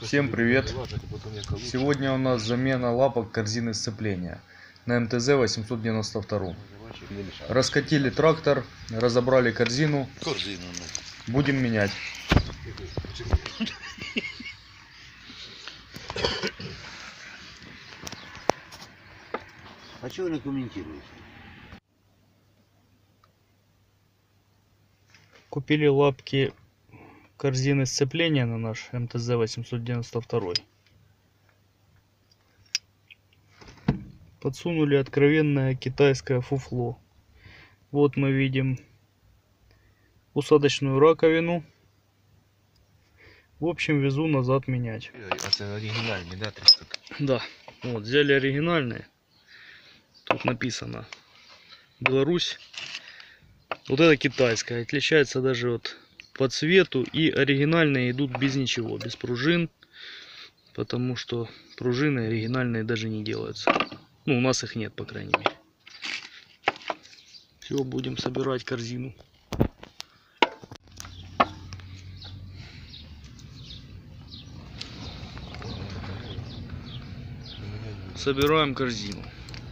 Всем привет! Сегодня у нас замена лапок корзины сцепления на МТЗ-892. Раскатили трактор, разобрали корзину. Будем менять. А чего вы не комментируете? Купили лапки корзины сцепления на наш МТЗ-892. Подсунули откровенное китайское фуфло. Вот мы видим усадочную раковину. В общем, везу назад менять. Это оригинальный, да, 3 штуки? Да, вот взяли оригинальные. Тут написано Беларусь. Вот это китайская. Отличается даже вот по цвету. И оригинальные идут без ничего, без пружин. Потому что пружины оригинальные даже не делаются. Ну, у нас их нет, по крайней мере. Все, будем собирать корзину. Собираем корзину.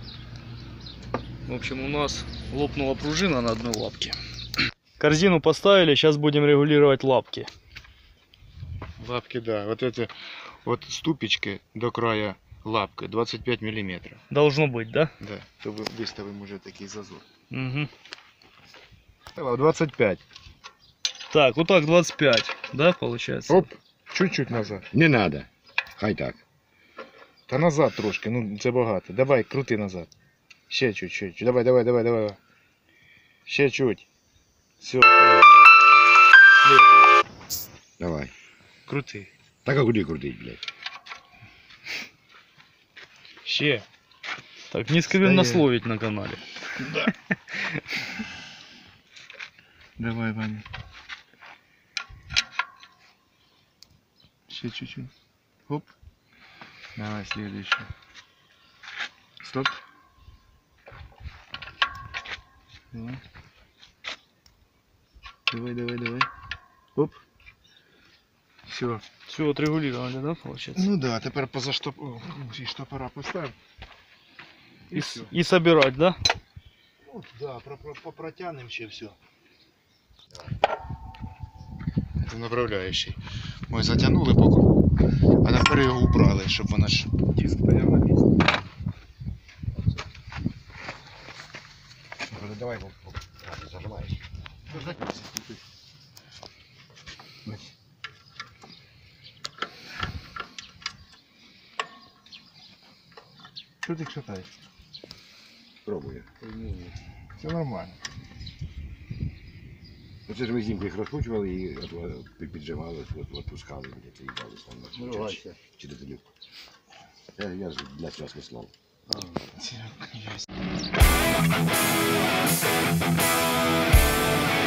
В общем, у нас лопнула пружина на одной лапке. Корзину поставили, сейчас будем регулировать лапки. Лапки, да. Вот это вот ступички до края лапки 25 миллиметров. Должно быть, да? Да, то выставим уже такий зазор. Угу. 25. Так, вот так 25, да, получается? Оп, чуть-чуть назад. Не надо. Хай так. Та назад трошки, ну це багато. Давай, крути назад. Ще чуть-чуть. Давай. Ще чуть. Все. Давай. Крути. Так а куди крутить, блядь? Ще. Так, не сквернословить на канале. Да. Давай, Ваня. Ще чуть-чуть. Оп. Давай, следующий. Стоп. Давай. Оп. Все. Все отрегулировали, да, получается? Ну да, тепер штопора поставим. И собирать, да? Ну, да, протянем ще все. Це направляющий. Ми затягнули по кругу, а тепер його убрали, щоб вона ж диск стояв на місці. Давай, зажимаешь. Що ти шатаєш? Пробую. Все нормально. Оце ж ми зімку їх розкручували і піджимали, відпускали, і дали там. Через люк. Я ж для цього смислов. Це ясно.